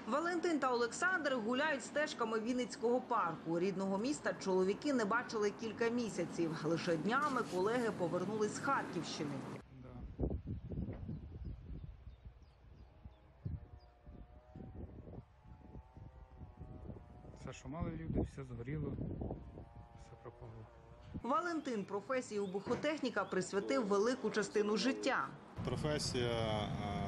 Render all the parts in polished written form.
Валентин та Олександр гуляють стежками Вінницького парку. Рідного міста чоловіки не бачили кілька місяців. Лише днями колеги повернулись з Харківщини. Все, що мали люди, все згоріло, все пропало. Валентин професії вибухотехніка присвятив велику частину життя. Професія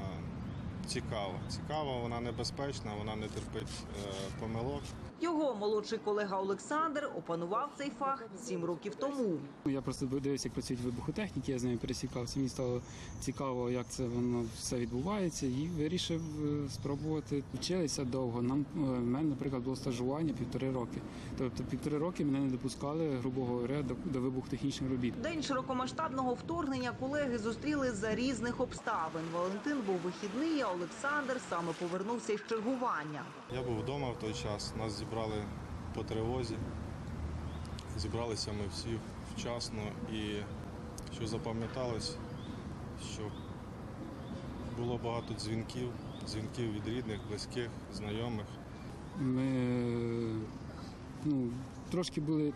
цікава, вона небезпечна, вона не терпить помилок. Його молодший колега Олександр опанував цей фах 7 років тому. Я просто дивився, як працюють вибухотехніки, я з ними пересікався. Мені стало цікаво, як це воно все відбувається, і вирішив спробувати. Вчилися довго. У мене, наприклад, було стажування 1,5 роки. Тобто 1,5 роки мене не допускали, грубо говоря, до вибухотехнічних робіт. День широкомасштабного вторгнення колеги зустріли за різних обставин. Валентин був вихідний, а Олександр саме повернувся із чергування. Я був вдома в той час, нас зібрали по тривозі. Зібралися ми всі вчасно і що запам'яталось, що було багато дзвінків від рідних, близьких, знайомих. Ми трошки були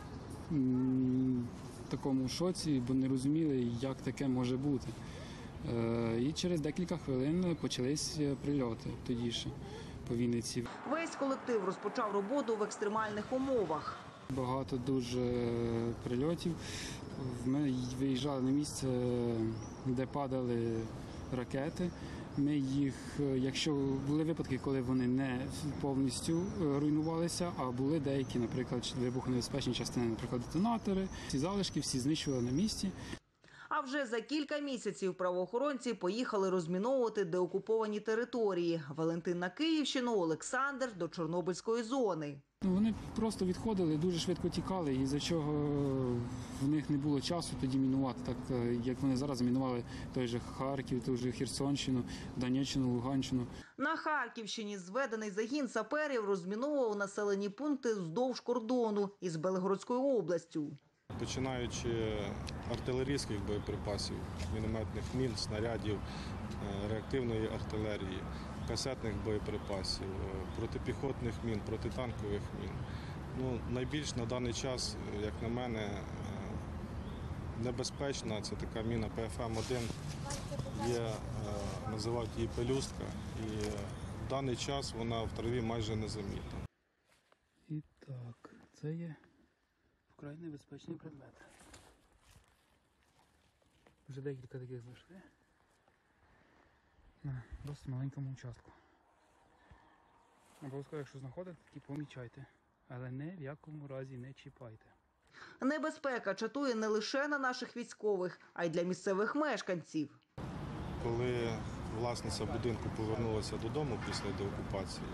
в такому шоці, бо не розуміли, як таке може бути. І через декілька хвилин почались прильоти тоді ще по Вінниці. Весь колектив розпочав роботу в екстремальних умовах. Багато дуже прильотів. Ми виїжджали на місце, де падали ракети. Ми їх, якщо були випадки, коли вони не повністю руйнувалися, а були деякі, наприклад, вибухонебезпечні частини, наприклад, детонатори, всі залишки, всі знищували на місці. А вже за кілька місяців правоохоронці поїхали розміновувати деокуповані території. Валентин на Київщину, Олександр до Чорнобильської зони. Вони просто відходили, дуже швидко тікали, і за чого в них не було часу тоді мінувати, так як вони зараз мінували той же Харків, той же Херсонщину, Донеччину, Луганщину. На Харківщині зведений загін саперів розміновував населені пункти вздовж кордону із Белгородською областю. Починаючи артилерійських боєприпасів, мінометних мін, снарядів, реактивної артилерії, касетних боєприпасів, протипіхотних мін, протитанкових мін. Найбільш на даний час, як на мене, небезпечна це така міна ПФМ-1, називають її пелюстка, і в даний час вона в траві майже незамітна. І так, це є вкрай небезпечний предмет. Вже декілька таких знайшли на досить маленькому участку. Обов'язково, якщо знаходите, такі помічайте, але ні в якому разі не чіпайте. Небезпека чатує не лише на наших військових, а й для місцевих мешканців. Коли власниця будинку повернулася додому після деокупації,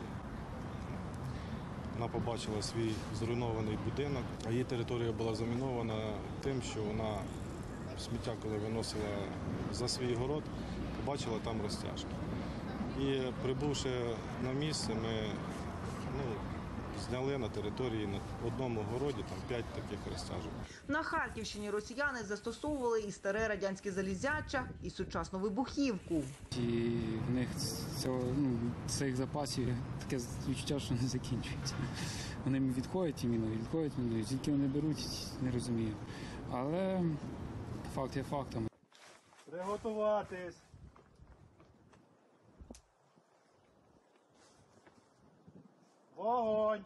вона побачила свій зруйнований будинок, а її територія була замінована тим, що вона сміття, коли виносила за свій город, побачила там розтяжки. І прибувши на місце, ми зняли на території на одному городі 5 таких розтяжок. На Харківщині росіяни застосовували і старе радянське залізяча, і сучасну вибухівку. І в них цих запасів таке відчуття, що не закінчується. Вони відходять і мінують, звідки вони беруть, не розумію. Але факт є фактом. Приготуватись. Вогонь!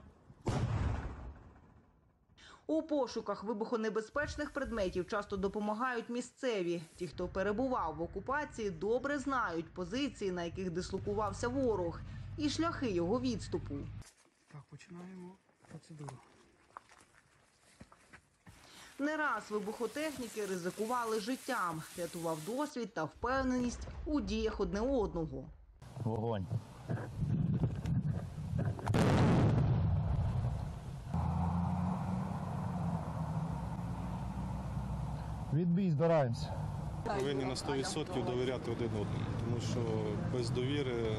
У пошуках вибухонебезпечних предметів часто допомагають місцеві. Ті, хто перебував в окупації, добре знають позиції, на яких дислокувався ворог, і шляхи його відступу. Так, починаємо процедуру. Не раз вибухотехніки ризикували життям, рятував досвід та впевненість у діях одне одного. Вогонь! Відбій, збираємося. Повинні на 100% довіряти один одному, тому що без довіри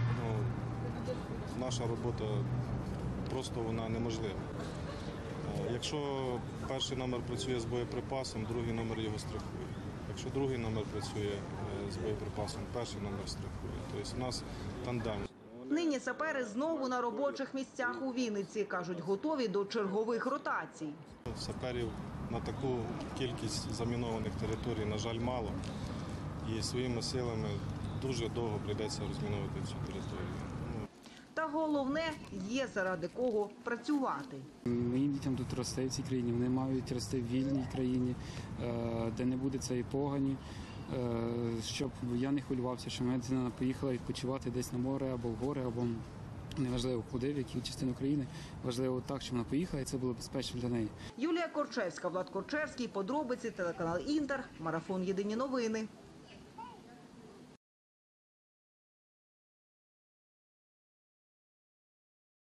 наша робота просто вона неможлива. Якщо перший номер працює з боєприпасом, другий номер його страхує. Якщо другий номер працює з боєприпасом, перший номер страхує. Тобто у нас тандем. Нині сапери знову на робочих місцях у Вінниці. Кажуть, готові до чергових ротацій. Саперів на таку кількість замінованих територій, на жаль, мало. І своїми силами дуже довго прийдеться розміновувати цю територію. Та головне, є заради кого працювати. Моїм дітям тут рости в цій країні, вони мають рости в вільній країні, де не буде цієї погані, щоб я не хвилювався, що моя дитина поїхала відпочивати десь на море або в гори, або неважливо куди, в яку частину країни. Важливо так, щоб вона поїхала і це було безпечно для неї. Юлія Корчевська, Влад Корчевський, подробиці, телеканал Інтер, марафон «Єдині новини».